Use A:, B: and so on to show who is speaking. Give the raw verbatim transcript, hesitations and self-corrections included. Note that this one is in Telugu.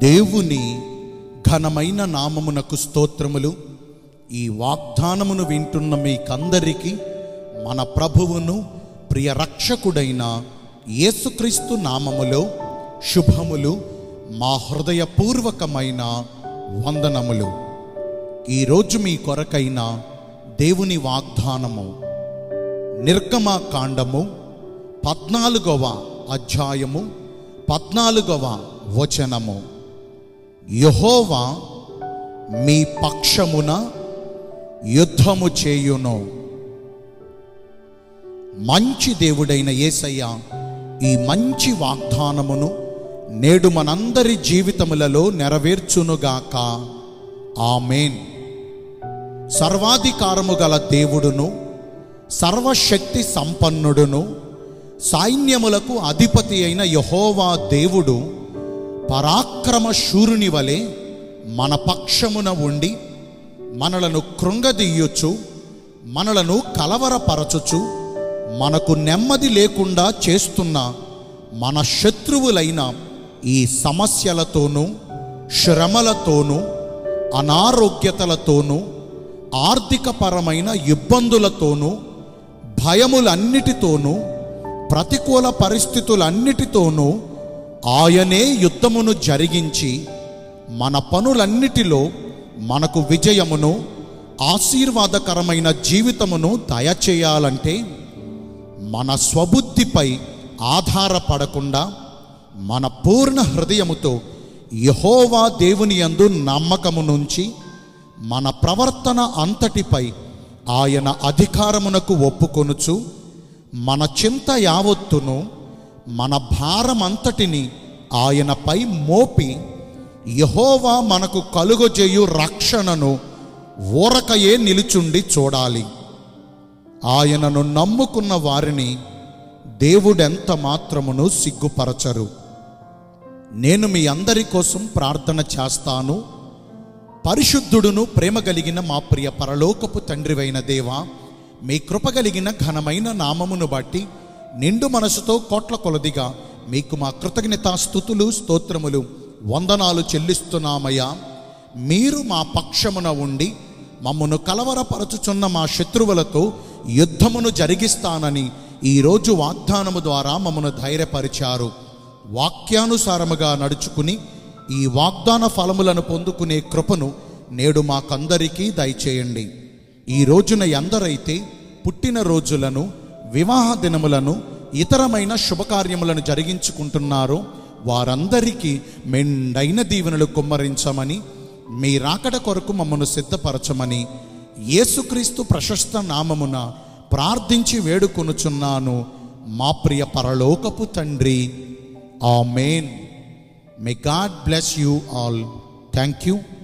A: దేవుని ఘనమైన నామమునకు స్తోత్రములు. ఈ వాగ్దానమును వింటున్న మీకందరికీ మన ప్రభువును ప్రియ రక్షకుడైన యేసుక్రీస్తు నామములో శుభములు, మా హృదయపూర్వకమైన వందనములు. ఈరోజు మీ కొరకైన దేవుని వాగ్దానము నిర్గమకాండము పద్నాలుగవ అధ్యాయము పద్నాలుగవ వచనము. యెహోవా మీ పక్షమున యుద్ధము చేయును. మంచి దేవుడైన యేసయ్య ఈ మంచి వాగ్దానమును నేడు మనందరి జీవితములలో నెరవేర్చునుగాక. ఆమేన్. సర్వాధికారము గల దేవుడును, సర్వశక్తి సంపన్నుడును, సైన్యములకు అధిపతి అయిన యెహోవా దేవుడు పరాక్రమ శూరుని వలె మన పక్షమున ఉండి మనలను కృంగదీయుచు, మనలను కలవరపరచుచు, మనకు నెమ్మది లేకుండా చేస్తున్న మన శత్రువులైన ఈ సమస్యలతోనూ, శ్రమలతోనూ, అనారోగ్యతలతోనూ, ఆర్థికపరమైన ఇబ్బందులతోనూ, భయములన్నిటితోనూ, ప్రతికూల పరిస్థితులన్నిటితోనూ ఆయనే యుద్ధమును జరిగించి మన పనులన్నిటిలో మనకు విజయమును, ఆశీర్వాదకరమైన జీవితమును దయచేయాలంటే మన స్వబుద్ధిపై ఆధారపడకుండా మన పూర్ణ హృదయముతో యెహోవా దేవుని యందు నమ్మకము నుంచి మన ప్రవర్తన అంతటిపై ఆయన అధికారమునకు ఒప్పుకొనుచు, మన చింత యావత్తును, మన భారమంతటిని ఆయనపై మోపి యెహోవా మనకు కలుగజేయు రక్షణను ఊరకయే నిలుచుండి చూడాలి. ఆయనను నమ్ముకున్న వారిని దేవుడెంత మాత్రమును సిగ్గుపరచరు. నేను మీ అందరి కోసం ప్రార్థన చేస్తాను. పరిశుద్ధుడును ప్రేమ కలిగిన మా ప్రియ పరలోకపు తండ్రివైన దేవా, మీ కృప కలిగిన ఘనమైన నామమును బట్టి నిండు మనసుతో కోట్ల కొలదిగా మీకు మా కృతజ్ఞతా స్తుతులు, స్తోత్రములు, వందనాలు చెల్లిస్తున్నామయ్యా. మీరు మా పక్షమున ఉండి మమ్మను కలవరపరచుచున్న మా శత్రువులతో యుద్ధమును జరిగిస్తానని ఈరోజు వాగ్దానము ద్వారా మమ్మను ధైర్యపరిచారు. వాక్యానుసారముగా నడుచుకుని ఈ వాగ్దాన ఫలములను పొందుకునే కృపను నేడు మాకందరికీ దయచేయండి. ఈ రోజున ఎందరైతే పుట్టిన రోజులను, వివాహ దినములను, ఇతరమైన శుభకార్యములను జరిగించుకుంటున్నారో వారందరికీ మెండైన దీవెనలు కుమ్మరించమని, మీ రాకడ కొరకు మమ్మను సిద్ధపరచమని యేసుక్రీస్తు ప్రశస్త నామమున ప్రార్థించి వేడుకొనుచున్నాను మా ప్రియ పరలోకపు తండ్రి. Amen. May God bless you all. Thank you.